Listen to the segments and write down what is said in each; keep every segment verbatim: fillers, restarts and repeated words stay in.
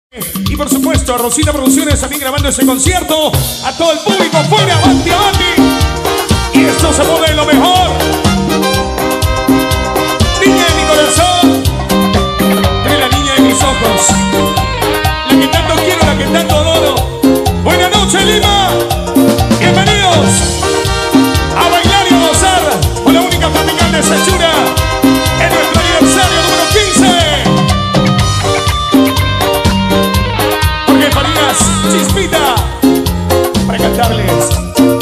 Y por supuesto, a Rosita Producciones también grabando ese concierto. A todo el público, fuera, avanti, avanti. Y esto se mueve lo mejor. Niña de mi corazón, tú eres la niña de mis ojos, la que tanto quiero, la que tanto adoro. Buenas noches, Lima. Bienvenidos a bailar y a gozar con la única tropical de Sechura en nuestro aniversario número quince. Jorge Farinas, Chispita, para cantarles.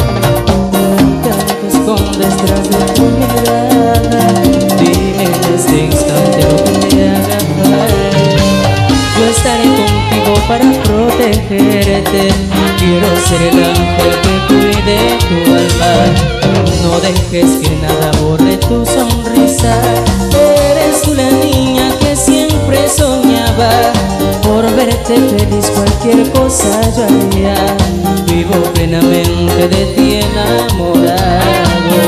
Te escondes tras de tu mirada, dime en este instante lo que te haga falta. Yo estaré contigo para protegerte, quiero ser el ángel que cuide tu alma. No dejes que nada borre tu sonrisa, eres tú la niña que siempre soñaba. Por verte feliz cualquier cosa yo haría, vivo plenamente de ti enamorado.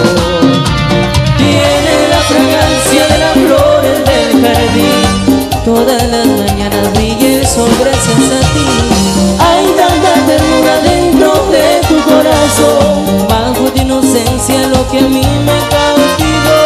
Tiene la fragancia de las flores del jardín, todas las mañanas brilla el sol gracias a ti. Hay tanta ternura dentro de tu corazón, bajo tu inocencia lo que a mí me cautivó.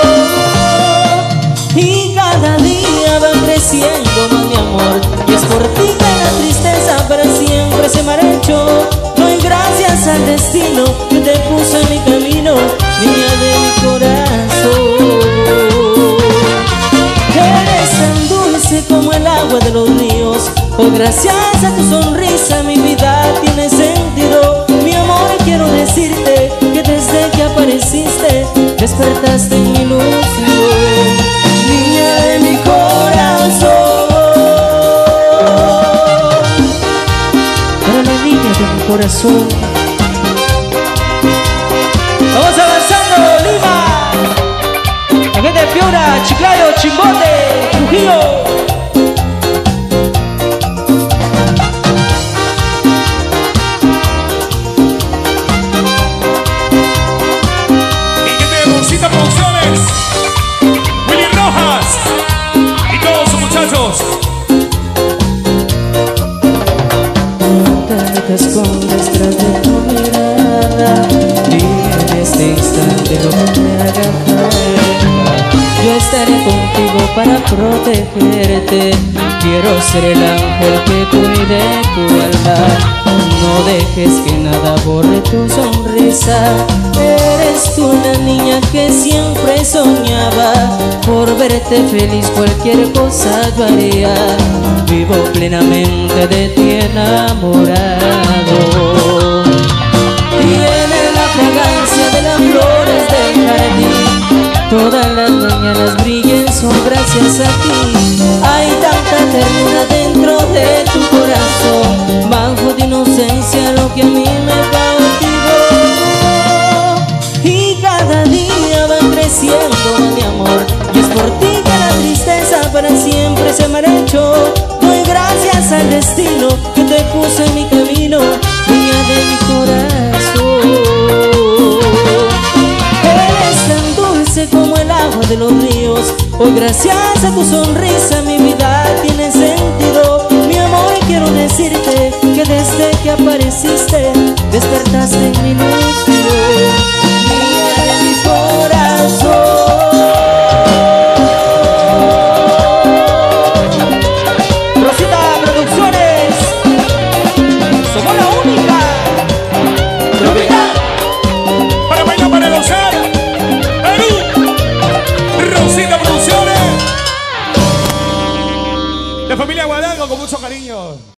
Y cada día va creciendo más mi amor, y es por ti que la tristeza para siempre se marchó. Doy gracias al destino que te puso en mi camino, niña de mi corazón. Eres tan dulce como el agua de los ríos, oh gracias a tu sonrisa mi vida tiene sentido. Mi amor, quiero decirte que desde que apareciste despertaste en mi ilusión, niña de mi corazón. Para la niña de mi corazón. Vamos avanzando, Lima, la gente de Piura, Chiclayo, Chimbote, Trujillo. Rosita Producciones, Willy Rojas y todos sus muchachos. Te escondes tras de tu mirada, dime en este instante lo que te haga falta. Yo estaré contigo para protegerte, quiero ser el ángel que cuide tu alma. No dejes que nada borre tu sonrisa, eres tú la niña que siempre soñaba. Por verte feliz cualquier cosa yo haría, vivo plenamente de ti enamorado. Tiene la fragancia de las flores del jardín, todas las mañanas brilla el sol gracias a ti. Hay tanta ternura dentro de tu corazón, bajo de inocencia lo que a mí me cautivó. Y cada día va creciendo mi amor, y es por ti que la tristeza para siempre se marchó. Doy gracias al destino que te puso en mi camino, niña de mi corazón. Eres tan dulce como el agua de los ríos, hoy gracias a tu sonrisa mi vida tiene sentido. Mi amor, quiero decirte que desde que apareciste despertaste en mi ilusión, niña de mi corazón. Rosita Producciones, somos la única tropical Para bailar, para gozar, Perú, Rosita Producciones, la familia Guadango con mucho cariño.